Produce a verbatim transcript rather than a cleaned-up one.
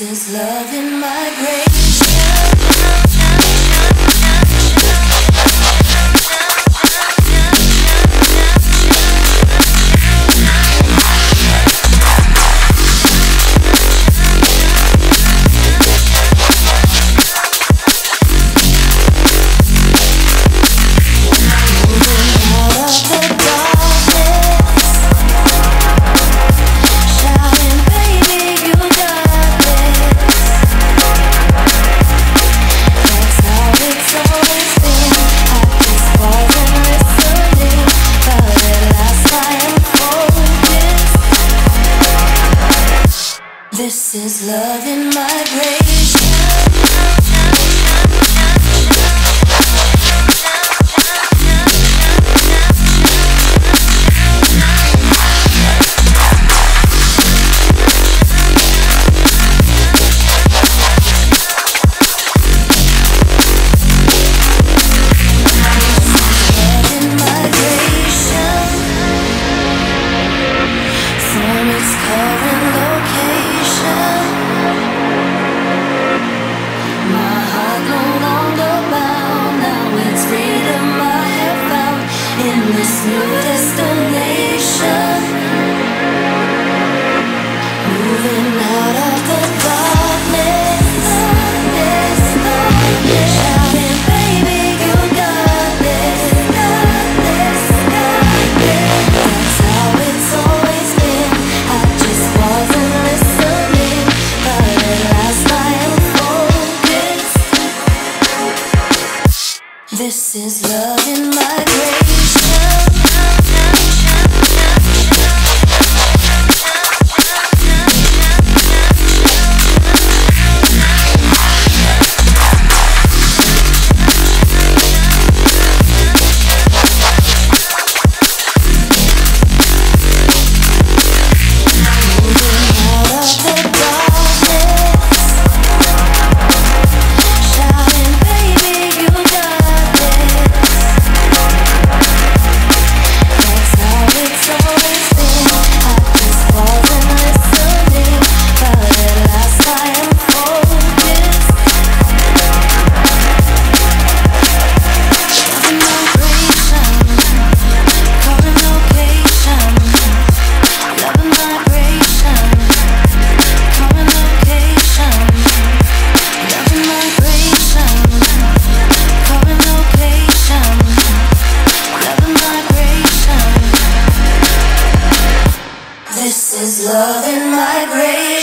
is love in migration. This is love in migration. From its current location, my heart no longer bound. Now it's freedom I have found in this new destination. Moving out of the darkness, darkness, darkness. Shouting, baby, you got this, got this, got this. That's how it's always been. I just wasn't listening, but at last I am focused. This is love in migration. This is love in migration.